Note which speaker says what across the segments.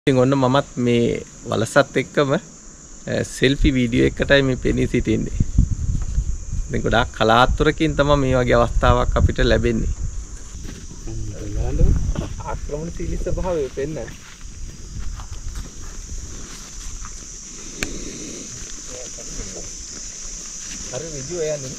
Speaker 1: ඉතින් ඔන්න මමත් මේ වලසත් එක්කම සෙල්ෆි වීඩියෝ එකටයි මේ පෙනී සිටින්නේ. ඉතින් ගොඩාක් කලාතුරකින් තමයි මේ වගේ අවස්ථාවක් අපිට ලැබෙන්නේ. ආක්‍රමණශීලී ස්වභාවය පෙන්නන. අර වීඩියෝ යන්නේ.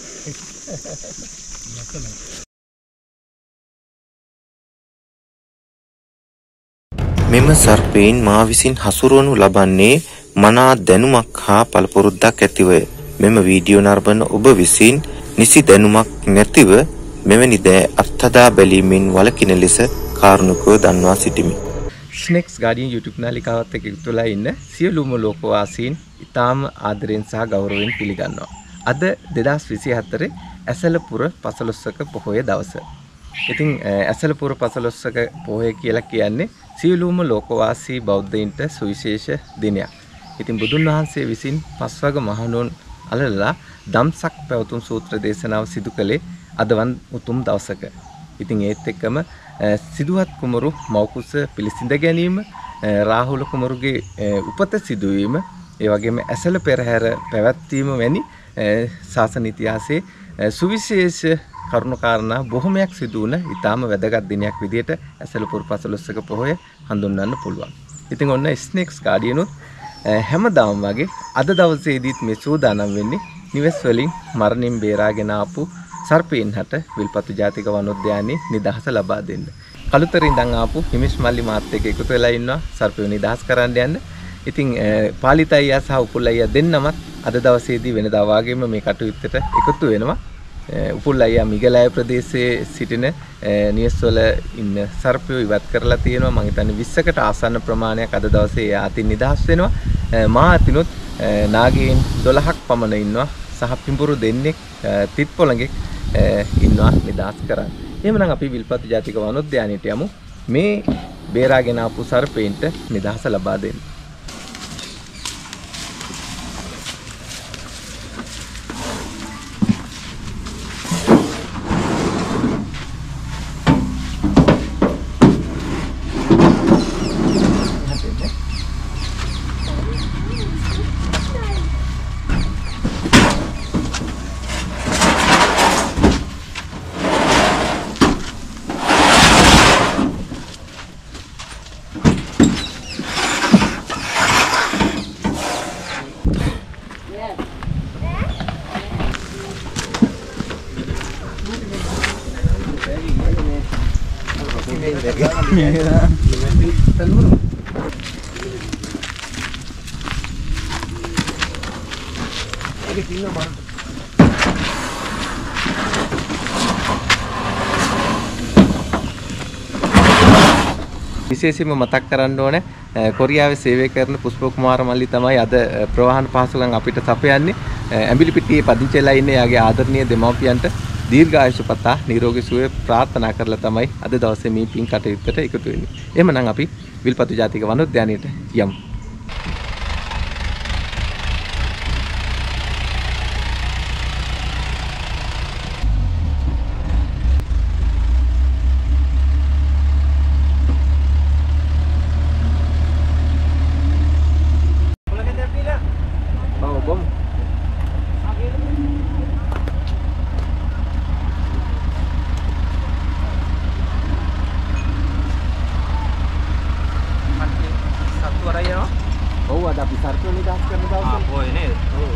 Speaker 2: මෙම සර්පයින් මා විසින් හසුරුවනු ලබන්නේ මනා දැනුමක් හා පළපුරුද්දක් ඇතිවය. මෙම වීඩියෝ නරඹන ඔබ විසින් නිසි දැනුමක් නැතිව මෙවැනි දෑ අත්හදා බැලීමෙන් වළකින ලෙස කාරුණිකව දන්වා සිටිමි.
Speaker 1: ස්නෙක්ස් ගාඩියන් YouTube නාලිකාවත් එක්ක එකතු වෙලා ඉන්න සියලුම ලෝකවාසීන් ඉතාම ආදරෙන් සහ ගෞරවයෙන් පිළිගන්නවා. අද 2024 ඇසලපුර පසළොස්වක පොහොය දවස. ඉතින් ඇසලපුර පසළොස්වක පොහොය කියලා කියන්නේ සියලුම ලෝකවාසී බෞද්ධයින්ට සුවිශේෂ දිනයක්. ඉතින් බුදුන් වහන්සේ විසින් පස්වග මහණුන් අලලලා ධම්සක් පැවතුම් සූත්‍ර දේශනාව සිදු කළේ අදවන් උතුම් දවසක. ඉතින් ඒත් එක්කම සිදුවත් කුමරු මෞකුස පිළිසිඳ ගැනීම, රාහුල කුමරුගේ උපත සිදුවීම, ඒ වගේම ඇසල පෙරහැර පැවැත්වීම වැනි ශාසන ඉතිහාසයේ සුවිශේෂ කරුණු කාරණා බොහොමයක් සිදු වුණ ඉතාම වැදගත් දිනයක් විදිහට ඇසලපුර පසළොස්වක පොහොය හඳුන්වන්න පුළුවන්. ඉතින් ඔන්න ස්නෙක්ස් ගාඩියනුත් හැමදාම වගේ අද දවසේදීත් මේ සූදානම් වෙන්නේ නිවෙස් වලින් මරණින් බේරාගෙන ආපු සර්පයින් හට විල්පත්තු ජාතික වනෝද්‍යානයේ නිදහස ලබා දෙන්න. කළුතර ඉඳන් ආපු හිමිස් මල්ලි මාත් එක්ක එකතු වෙලා ඉන්නවා සර්පයෝ නිදහස් කරන්න යන්න. ඉතින් පාලිත අයියා සහ උපුල් අයියා දෙන්නමත් අද දවසේදී වෙනදා වාගේම මේ කටයුත්තට එකතු වෙනවා. උපුල් අයියා මිගලෑය ප්‍රදේශයේ සිටින නිවෙස්වල ඉන්න සර්පයෝ ඉවත් කරලා තියෙනවා. මම හිතන්නේ 20කට ආසන්න ප්‍රමාණයක් අද දවසේ ආතින් නිදහස් වෙනවා. මා අතිනුත් නාගයන් 12ක් පමණ ඉන්නවා සහ පිඹුරු දෙන්නෙක් තිත්පොළඟෙක් ඉන්නවා නිදහස් කරන්න. එහෙමනම් අපි විල්පත්තු ජාතික වනෝද්‍යානයට යමු මේ බේරාගෙන ආපු සර්පයින්ට නිදහස ලබා දෙන්න. විශේෂයෙන්ම මතක් කරන්න ඕනේ කොරියාවේ සේවය කරන පුෂ්ප කුමාර මල්ලි තමයි අද ප්‍රවාහන පහසුකම් අපිට සපයන්නේ. ඇඹිලිපිටියේ පදිංචි වෙලා ඉන්නේ යාගේ ආදරණීය දෙමව්පියන්ට දීර්ඝායුෂ පතා නිරෝගී සුවය ප්‍රාර්ථනා කරලා තමයි අද දවසේ මේ පින් කටයුත්තට එකතු වෙන්නේ. එහෙමනම් අපි විල්පත්තු ජාතික වනෝද්‍යානයට යමු. Oh, ada pisar tuh nih dah sekarang dah. Ah, boy ini. Oh.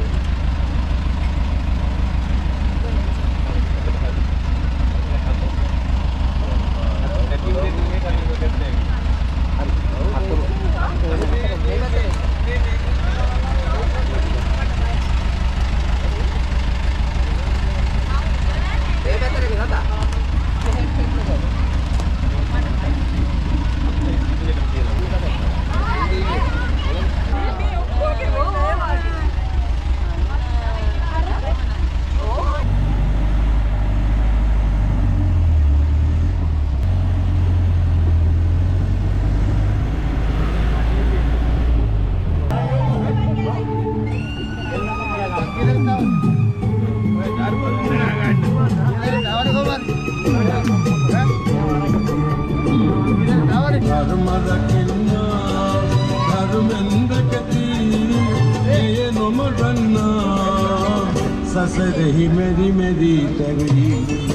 Speaker 3: ससरही मेरी मेरी तबरी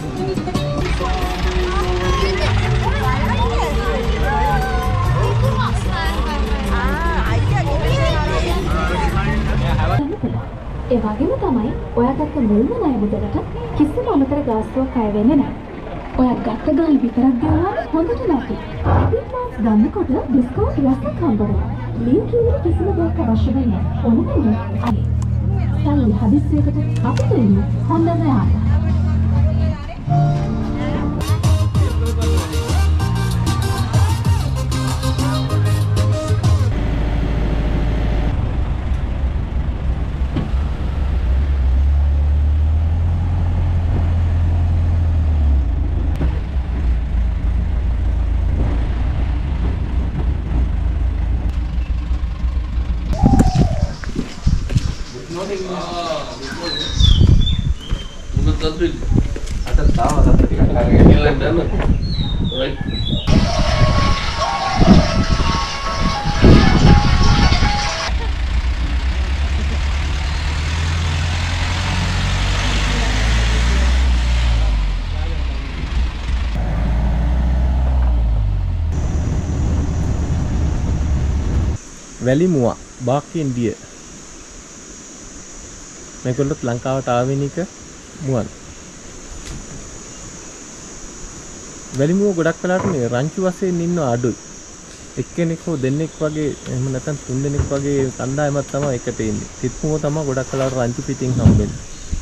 Speaker 4: ඒ වගේම තමයි ඔයා ගත්ත මුල්ම ණය මුදලට කිසිම අමතර ගාස්තුවක් අය වෙන්නේ නැහැ. ඔයා ගත්ත ගාල් විතරක් ගෙවුවා හොඳට නැති. ඩෙබිට් කාඩ්ස් ගන්නකොට ඩිස්කවුන්ට් රැසක් හම්බ වෙනවා. ලින්ක් එකේ කිසිම දෙයක් අවශ්‍ය වෙන්නේ නැහැ. ඕනෙ අයි. සල්ලි හදිස්සියකට අපිට ඉන්නේ හොඳම යාළුවා.
Speaker 1: වැලිමුවා බාක්කෙන් දිය මේගොල්ලොත් ලංකාවට ආවෙනික මුවන් වැලිමුව ගොඩක් වෙලාට මේ රංචු වශයෙන් ඉන්න අඩුයි එක්කෙනෙක් හෝ දෙන්නෙක් වගේ එහෙම නැත්නම් තුන් දෙනෙක් වගේ කණ්ඩායමක් තමයි එකට ඉන්නේ සිත්මුව තමයි ගොඩක් වෙලාට රංචු පිටින් හම්බෙන්නේ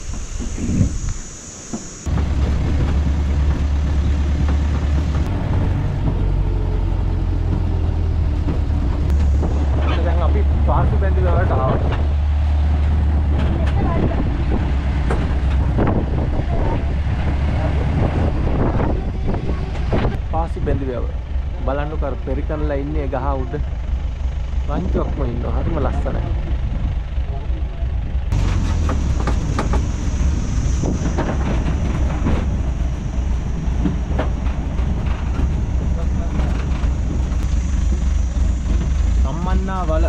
Speaker 1: බලන්න කර පෙරිකන්ලා ඉන්නේ ගහ උඩ රංචුවක්ම ඉන්නවා හරිම ලස්සනයි සම්මන්නා වල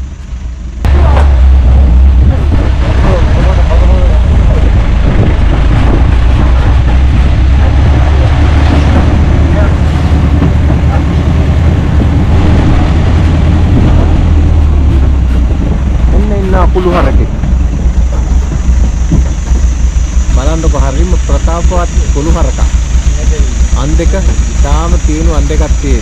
Speaker 1: පුළු හරකෙක් බලන්නකො හරිම ප්‍රතාපවත් කුළු හරකා අන් දෙක තාම තියෙන අන් දෙකක් තියෙන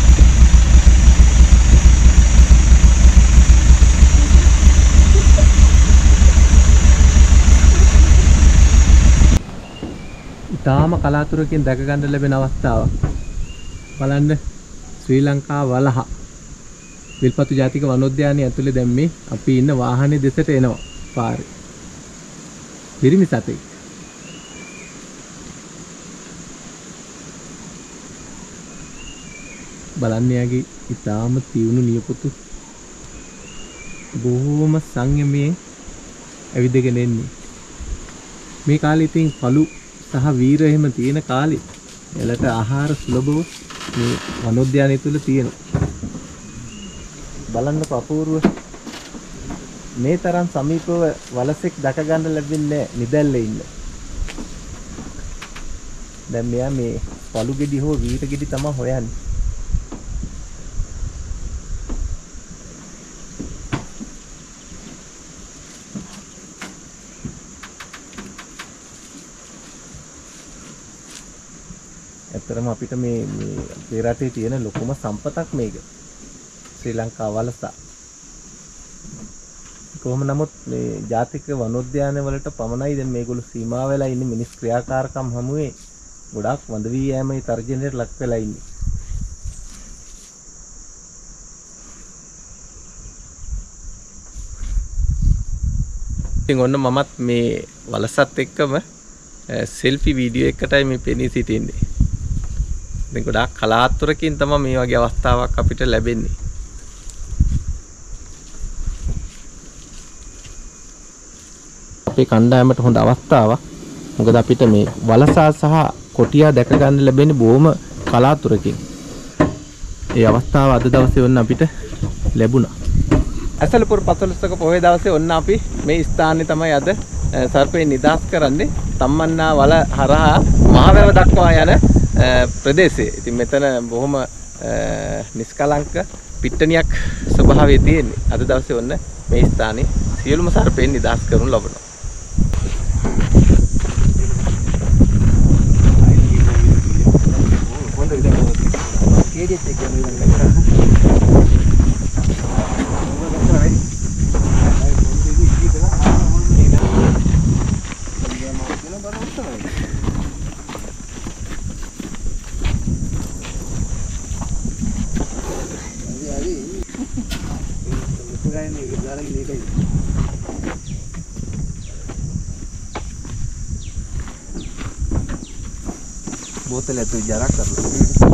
Speaker 1: තාම කලාතුරකින් දැක ගන්න ලැබෙන අවස්ථාවක් බලන්න ශ්‍රී ලංකා වලහ විල්පත්තු ජාතික වනෝද්‍යානය ඇතුලේ දැන් මේ අපි ඉන්න වාහනේ දෙසට එනවා පාරේ. පිරිමි සතෙක්. බලන්න යාගේ ඊටාම තියුණු නියපොතු බොහොම සංයමයෙන් ඇවිදගෙන එන්නේ. මේ කාලේ ඉතින් පළු සහ වීර එහෙම තියෙන කාලේ එලට ආහාර සුලභව මේ වනෝද්‍යානය තුල තියෙනවා. බලන්න අපූර්ව මේ තරම් සමීපව වලසෙක් දැක ගන්න ලැබෙන්නේ නිදැල්ලේ ඉන්න. දැන් මෙයා මේ පළු ගෙඩි හෝ වීර ගෙඩි තමයි හොයන්නේ. ඇත්තටම අපිට මේ අපේ රටේ තියෙන ලොකුම සම්පතක් මේක. ශ්‍රී ලංකා වලස. කොහොම නමුත් මේ ජාතික වනෝද්‍යාන වලට පමණයි දැන් මේගොල්ලෝ සීමා වෙලා ඉන්නේ මිනිස් ක්‍රියාකාරකම් හමුවේ ගොඩාක් වඳ වී යෑමේ තර්ජනයට ලක් වෙලා ඉන්නේ. ඉතින් ඔන්න මමත් මේ වලසත් එක්කම සෙල්ෆි වීඩියෝ එකටයි මේ පෙනී සිටින්නේ. ඉතින් ගොඩාක් කලාතුරකින් තමයි මේ වගේ අවස්ථාවක් අපිට ලැබෙන්නේ. අපේ කණ්ඩායමට හොඳ අවස්ථාවක්. මොකද අපිට මේ වලසා සහ කොටියා දැක ගන්න ලැබෙන්නේ බොහොම කලාතුරකින්. ඒ අවස්ථාව අද දවසේ වන්න අපිට ලැබුණා. ඇසලපුර පසළොස්වක පොහොය දවසේ ඔන්න අපි මේ ස්ථානේ තමයි අද සර්පයෙන් නිදහස් කරන්නේ. තම්මන්නා වල හරහා මහවැව දක්වා යන ප්‍රදේශයේ. ඉතින් මෙතන බොහොම නිස්කලංක පිට්ටනියක් ස්වභාවයේ තියෙන්නේ. අද දවසේ ඔන්න මේ ස්ථානේ සියලුම සර්පයෙන් නිදහස් කරනු ලබනවා. बोतल तो जरा कर लो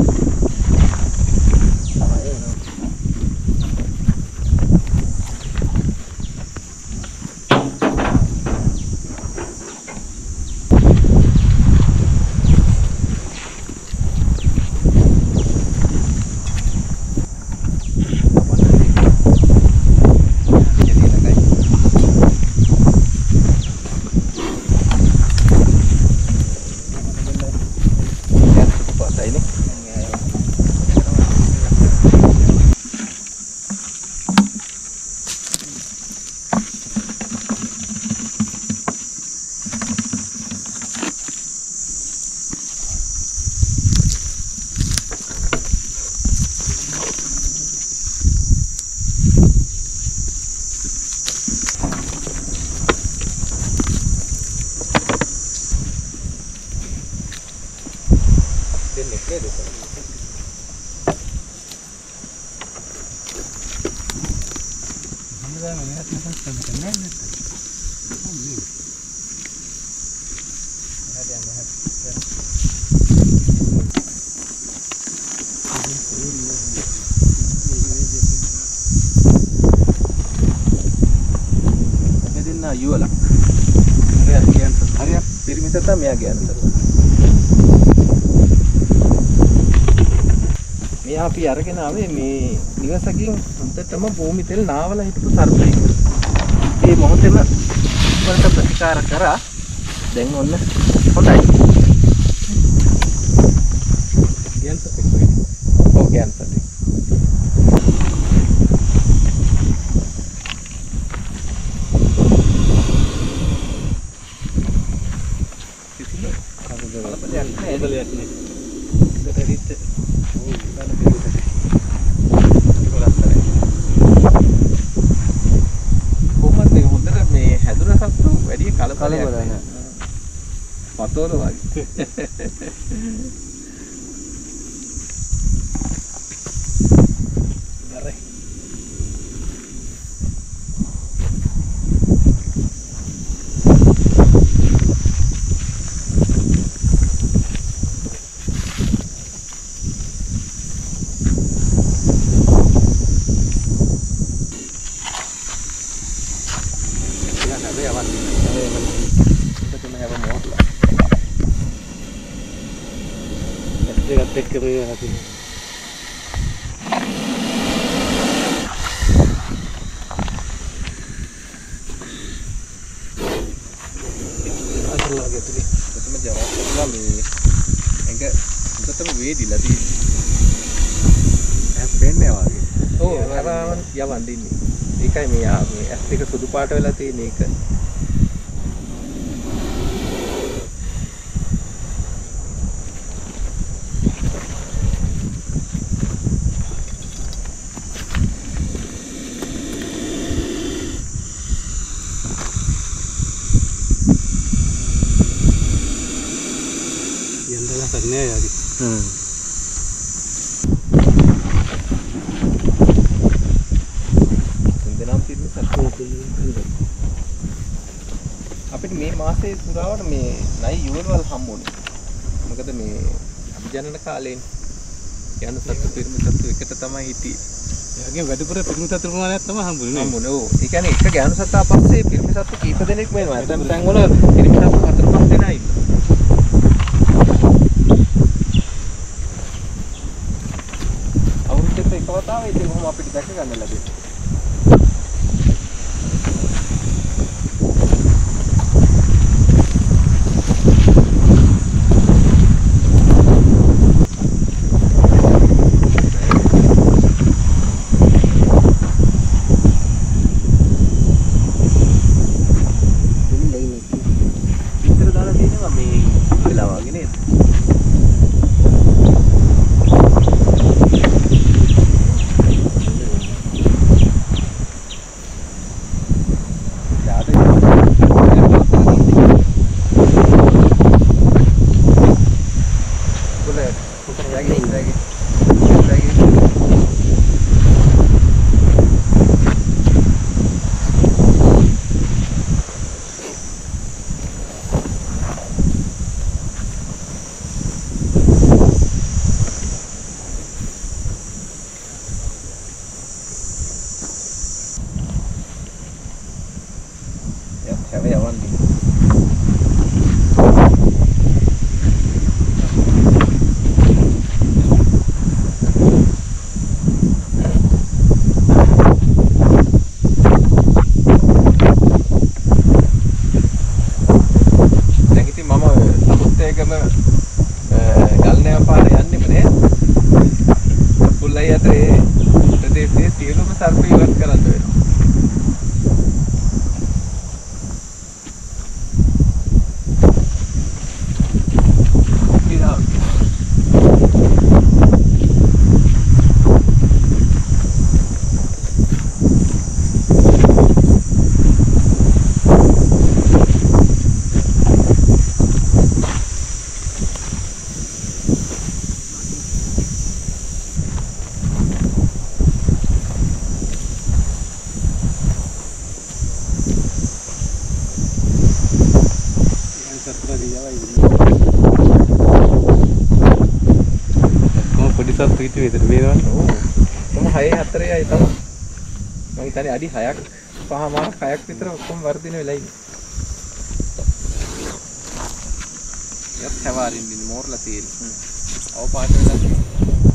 Speaker 1: युवला हरिया පිරිමිතතා මෙයාගේ අන්තර මේ අපි අරගෙන ආවේ මේ නිවසකින් හොඳටම භූමි තෙල් නාවලා හිටපු සර්පෙක්. ඒ මොහොතේම වලට ප්‍රතිකාර කරා දැන් ඔන්න හොඳයි. ගෑන් සර්පෙක් වගේ. ඔව් ගෑන් සර්පෙක්. පතෝල වගේ
Speaker 3: देख के मैं आती
Speaker 1: අසල වගේ තුනේ කොතම ජවාබ් කරලා මේ එංග උඩටම වේදිලා තියෙන්නේ පෙන්නේ වගේ ඔව් ආරාමන් යවන්න ඉන්නේ ඒකයි මේ ඇස් දෙක සුදු පාට වෙලා තියෙන එක
Speaker 3: करने हैं यार
Speaker 1: අපිට මේ මාසේ පුරාවට මේ නයි යුවල්වල් හම්බුනේ. මොකද මේ අභිජනන කාලේ යන සත්තු පිරිමි සත්තු එකට තමයි හිටියේ.
Speaker 3: එයාගේ වැඩිපුර පිරිමි සත්තු ප්‍රමාණයක් තමයි හම්බුනේ.
Speaker 1: හම්බුනේ. ඔව්. ඒ කියන්නේ එක ගෑනු සත්තා පස්සේ පිරිමි සත්තු කීප දෙනෙක් වෙනවා. දැන් වල පිරිමි සත්තු 4-5 දෙනා ඉන්නවා. අවුරුද්දට එක වතාවක් ඉතින් කොහොම අපිට දැක ගන්න ලැබෙන්නේ. හැම යවන්නේ. දැන් ඉතින් මම සමුත්තේකම ගල් නෑව පාර යන්නෙම නෑ. පුල්ලයි අතරේ ප්‍රදේශයේ සියලුම සර්ප ඉවත් කරන්න වෙනවා.
Speaker 3: සත්තු හිට විතර මේවා.
Speaker 1: ඔව්. කොහොම 6-4යි තමයි. මම හිතන්නේ අඩි 6ක් 5මාරක් 6ක් විතර ඔක්කොම වර්ධනය වෙලා ඉන්නේ. යත් හැවාරින් ඉන්නේ මෝරලා තියෙන්නේ. අවු පාට වෙලා තියෙන්නේ.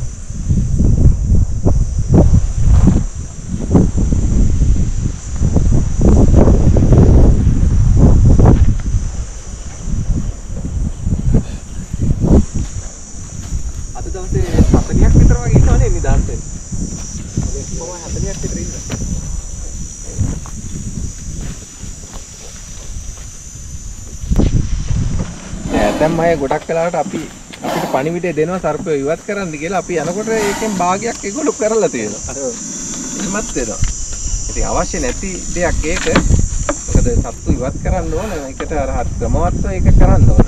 Speaker 1: අද දවසේ 40ක් විතර වගේ ඉන්නවනේ නිදාස් වෙන්න. කොහොම 40ක් විතර ඉන්නවා. දැන් මම ගොඩක් වෙලාවට අපිට පණිවිඩය දෙනවා සර්පය ඉවත් කරන්න කියලා. අපි යනකොට ඒකෙන් භාගයක් ඒගොල්ලෝ කරලා තියෙනවා. එහෙමත් වෙනවා. ඉතින් අවශ්‍ය නැති දෙයක් ඒක. මොකද සත්තු ඉවත් කරන්න ඕන. ඒකට අර ක්‍රමවත්ව ඒක කරන්න ඕන.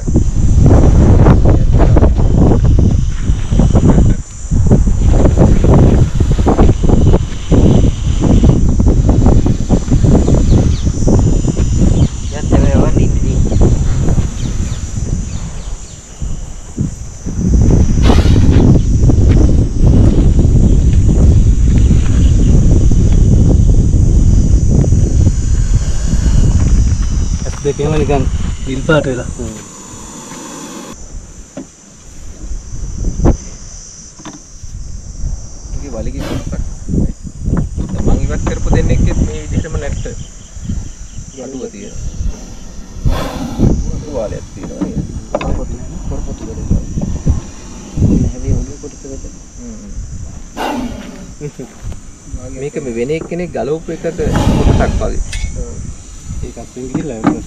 Speaker 3: දෙකේම නිකන් ඉල් පාට වෙලා.
Speaker 1: ඉතින් වලිගේ කොටසක්. මම ඉවත් කරපු දෙන්නෙක්ගෙත් මේ විදිහටම නැට්ට ගඩුව තියෙනවා. තුවාලයක් තියෙනවා නේද? කොරපොතු නෑ. කොරපොතු වලේ. හැබැයි ඔළුව කොටස වෙද. මේක මේ වෙන එක්කෙනෙක් ගලවපු එකක කොටසක් වගේ.
Speaker 3: ඒකත් ගිහිල්ලා ඒක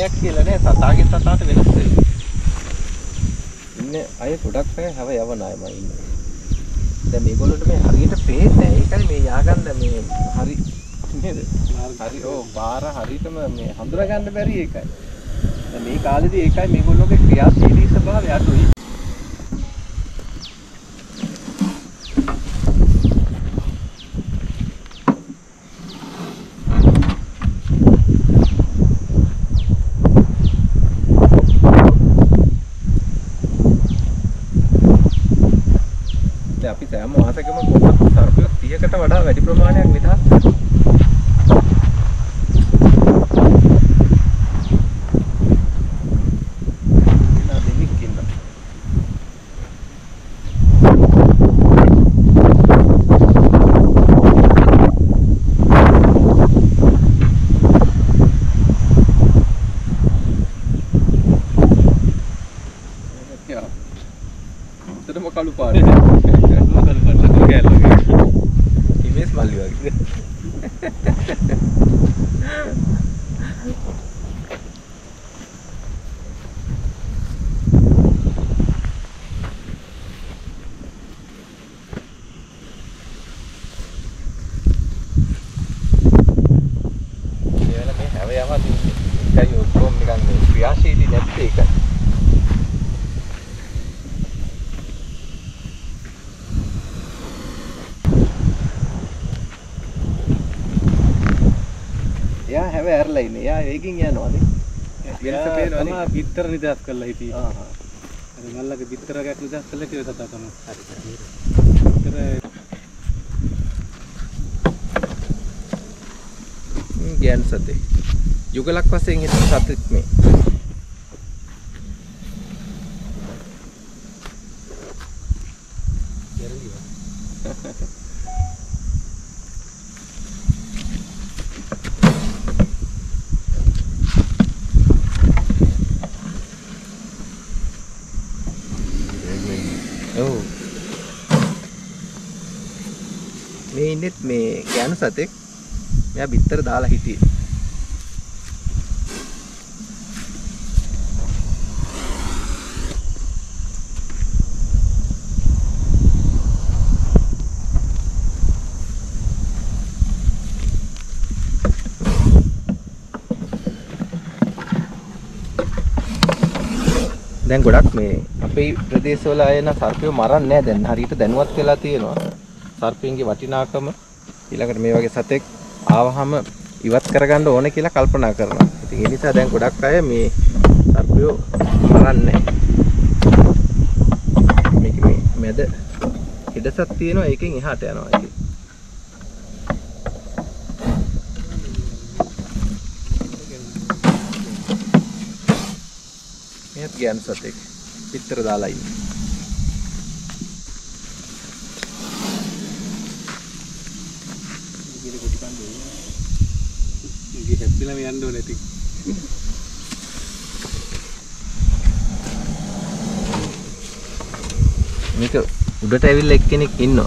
Speaker 1: ක්‍රමයක් කියලා නෑ සතාගේ සතාට වෙනස් වෙන්නේ. ඉන්නේ අය ගොඩක් අය හැව යවන අය මම ඉන්නේ. දැන් මේගොල්ලන්ට මේ හරියට පේන්නේ නැහැ. ඒකයි මේ යහගන්න මේ හරි නේද? හරි ඔව් බාර හරියටම මේ හඳුනා ගන්න බැරි ඒකයි. දැන් මේ කාලේදී ඒකයි මේගොල්ලෝගේ ක්‍රියාශීලී ස්වභාවය අඩුයි. අපි සෑම මාසෙකම කොහොමද සර්පය 30කට වඩා වැඩි ප්‍රමාණයක් නිදහස් කරනවා. කළු පාරේ ඉමේස් මල්ලි වගේ. මේ හැව යවදී එකයි ඔක්කොම නිකන් මේ ක්‍රියාශීලී නැත්තේ ඒකයි. එයා හැව ඇරලා ඉන්නේ. එයා ඒකින් යනවානේ. වෙනස පේනවනේ.
Speaker 3: තමයි බිත්තර නිදාස් කරලා හිටියේ. අර මල්ලගේ බිත්තර ගැට නිදාස් කරලා කියලා තතා තමයි. හරි.
Speaker 1: ගෑන් සතේ. යුගලක් වශයෙන් හිටපු සතෙක් මේ. මේ ඉන්නෙත් මේ ගෑනු සතෙක්. මෙයා බිත්තර දාලා හිටියේ. දැන් ගොඩක් මේ අපේ ප්‍රදේශවල අය න සර්පයෝ මරන්නේ නැහැ දැන් හරියට දැනුවත් වෙලා තියෙනවා. සර්පින්ගේ වටිනාකම ඊළඟට මේ වගේ සතෙක් ආවහම ඉවත් කරගන්න ඕනේ කියලා කල්පනා කරනවා. ඉතින් ඒ නිසා දැන් ගොඩක් අය මේ සර්පයෝ මරන්නේ නැහැ. මේක මේ මැද හිඩසක් තියෙනවා ඒකෙන් එහාට යනවා ඒක. මේත් ගෑනු සතෙක් පිටර දාලා ඉන්නේ.
Speaker 3: හැප්පිලා මේ යන්න ඕනේ ඉතින්.
Speaker 1: මේක උඩට ඇවිල්ලා එක්කෙනෙක් ඉන්නවා.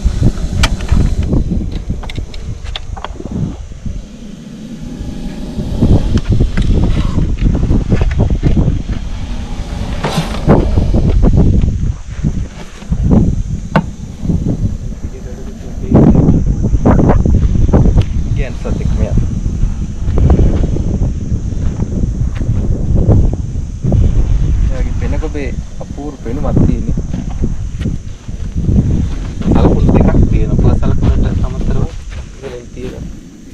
Speaker 1: ගෑන් සතෙක් මෙයා. ඔබේ අපූර්ව පෙනුමක් තියෙන්නේ. සලකුණු දෙකක් තියෙනවා. සලකුණට සමතරව ඉතින් තියෙනවා.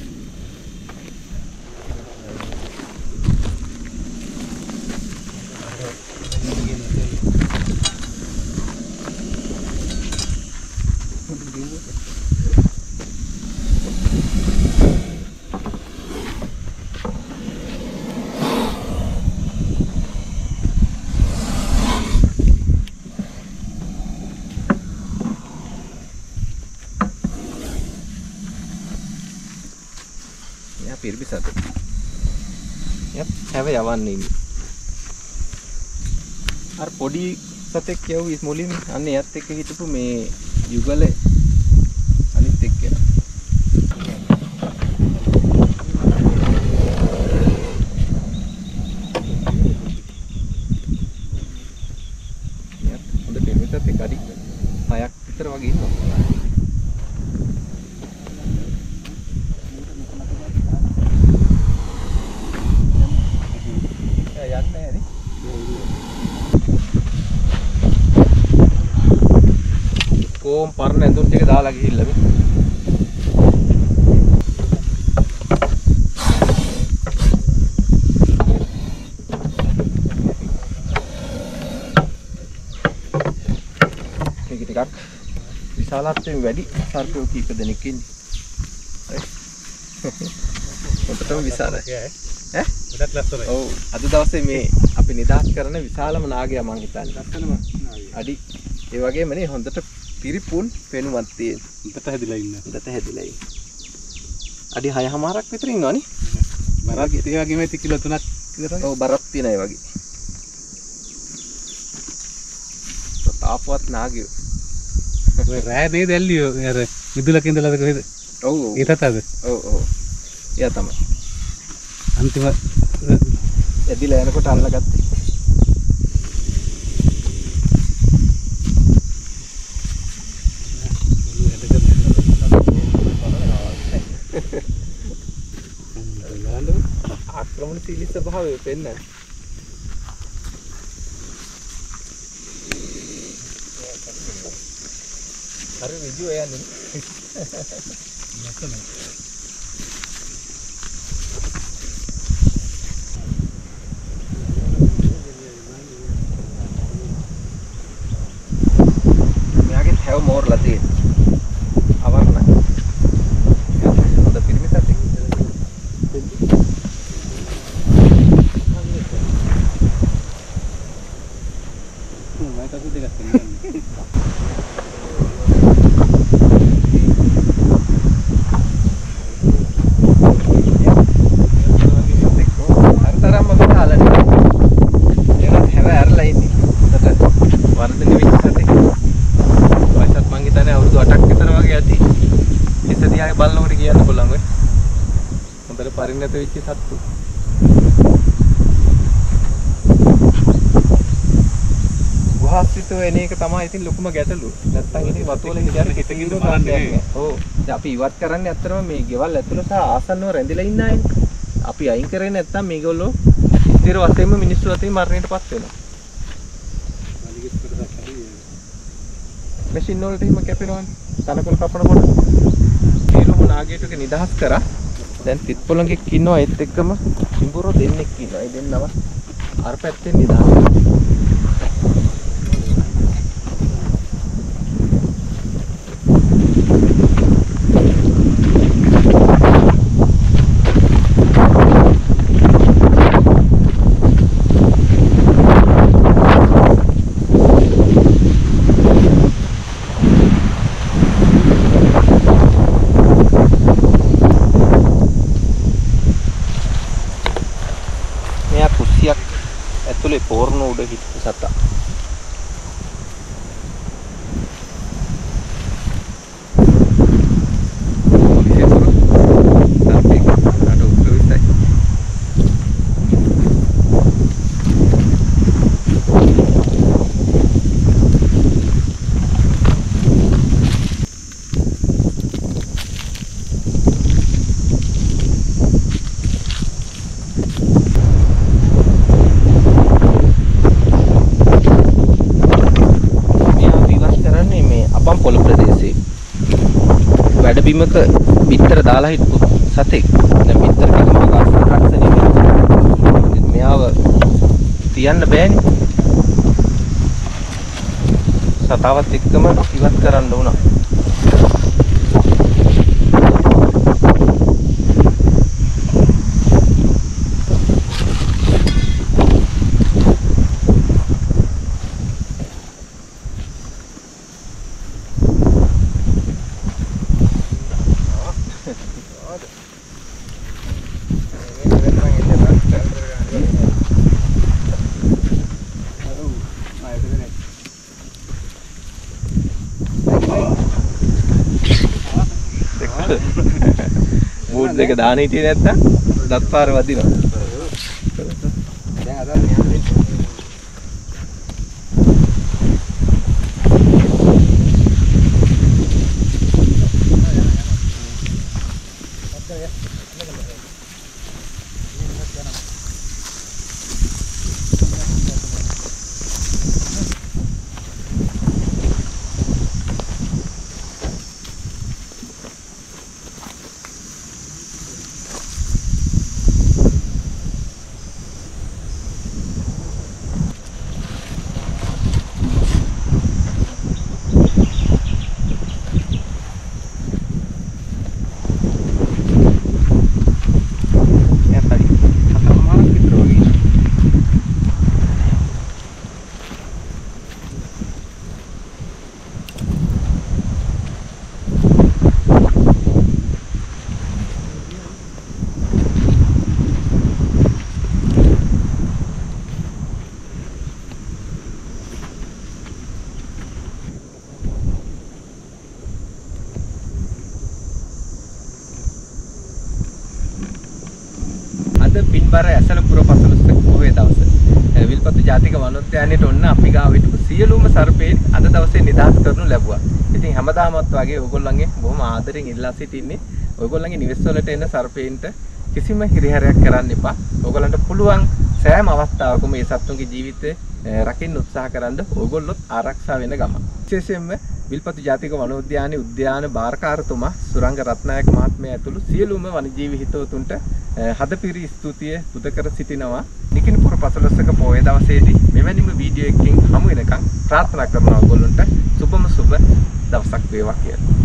Speaker 1: පිරිමි සතෙක්. යප් හැව යවන්නේ ඉන්නේ. අර පොඩි සතෙක් යවුවි මුලින් අන්න එයත් එක්ක හිටපු මේ යුගලේ අනිත් එක්ක යනවා. පිරිසත් එක්ක අඩි 6ක් විතර වගේ ඉන්නවා. යන්නේ නැහැ නේ. කොම් පරණ ඇඳුම් ටික දාලා ගිහිල්ලා මේ. මේක ටිකක් විශාලත්වයෙන් වැඩි සර්පයෝ කීප දෙනෙක් ඉන්නේ. හොඳටම විශාලයි. ඈ?
Speaker 3: ගොඩක් ලස්සනයි.
Speaker 1: ඔව් අද දවසේ මේ අපි නිදහස් කරන විශාලම නාගයා මං හිතන්නේ.
Speaker 3: ලස්සනම නාගයා.
Speaker 1: අඩි ඒ වගේම නේ හොඳට පිරිපුන් පෙනුමක් තියෙන.
Speaker 3: හොඳට හැදිලා ඉන්න.
Speaker 1: හොඳට හැදිලා ඉන්න. අඩි 6මාරක් විතර ඉන්නවනේ.
Speaker 3: බරක් ඒ වගේම ඇති කිලෝ 3ක් විතර.
Speaker 1: ඔව් බරක් තියෙන ඒ වගේ. තාපවත් නාගයෝ.
Speaker 3: ඔය රෑ නේද ඇල්ලියෝ අර මිදුලක ඉඳලාද කොහෙද?
Speaker 1: ඔව් ඔව්.
Speaker 3: ඒතත් අද.
Speaker 1: ඔව් ඔව්. එයා තමයි.
Speaker 3: අන්තිම
Speaker 1: ඇදිලා යනකොට අල්ලගත්තේ. ආක්‍රමණශීලී ස්වභාවය පෙන්නන. හරි විජු යන්නේ. මෙයාගේ හැව මෝරලා තියෙන. අවර්ණ. හොඳ පිරිමිසත් එක්ක. බලනකොට කියන්න පුළුවන් ඔය. හොඳට පරිණත වෙච්ච සත්තු. ගුහාස්තිත වෙන එක තමයි ඉතින් ලොකුම ගැටලුව. නැත්තම් ඉතින් වතුවල හිටියර හිටකින් බලන්නේ. ඔව්. දැන් අපි ඉවත් කරන්නේ ඇත්තටම මේ ගෙවල් ඇතුළ සහ ආසන්නව රැඳිලා ඉන්න අයනේ. අපි අයින් කරේ නැත්තම් මේගොල්ලෝ ස්ථිර වශයෙන්ම මිනිස්සු අතරින් මරණයටපත් වෙනවා. මැෂින් වලට එහෙම කැපෙනවනේ. තනකොළ කපනකොට ඒලොම නාගයටක නිදහස් කරා. දැන් තිත්පොළඟෙක් ඉන්නවා ඒත් එක්කම සිඹුරෝ දෙන්නෙක් ඉන්නවා. ඒ දෙන්නම අර පැත්තෙන් නිදහස්. ඇතුලේ පෝර්ණ උඩ හිටපු සතා. වැඩබිමක බිත්තර දාලා හිටපු සතෙක්. දැන් බිත්තර කටම ආකාශරක්ෂණය කරනවා. මෙයාව තියන්න බෑනේ. සතාවත් එක්කම ඉවත් කරන්න උනා. බූට් දෙක දාන හිටියේ නැත්තම් දත් පාර වදිනවා. දැන් අද යන්නේ. නොවැම්බර් ඇසලපුර පසළොස්වක පොහොය දවස. විල්පත්තු ජාතික වනෝද්‍යානයේට ඔන්න අපි ගාව හිටපු සියලුම සර්පයන් අද දවසේ නිදහස් කරනු ලැබුවා. ඉතින් හැමදාමත් වගේ ඔයගොල්ලන්ගේ බොහොම ආදරෙන් ඉල්ලා සිටින්නේ ඔයගොල්ලන්ගේ නිවෙස් වලට එන සර්පයන්ට කිසිම හිරිහැරයක් කරන්න එපා. ඔයගොල්ලන්ට පුළුවන් සෑම අවස්ථාවකම මේ සත්තුන්ගේ ජීවිතය රකින්න උත්සාහ කරන්න ඔයගොල්ලොත් ආරක්ෂා වෙන ගම. විශේෂයෙන්ම විල්පත්තු ජාතික වනෝද්‍යානයේ උද්‍යාන භාරකාරතුමා සුරංග රත්නායක මහත්මයා ඇතුළු සියලුම වනජීවි හිතවතුන්ට හදපිරි ස්තුතිය පුද කර සිටිනවා. නිකිණිපුර පසළොස්වක පොහොය දවසේදී මෙවැනිම වීඩියෝ එකකින් හමු වෙනකන් ප්‍රාර්ථනා කරනවා ඔයගොල්ලන්ට සුබම සුබ දවසක් වේවා කියලා.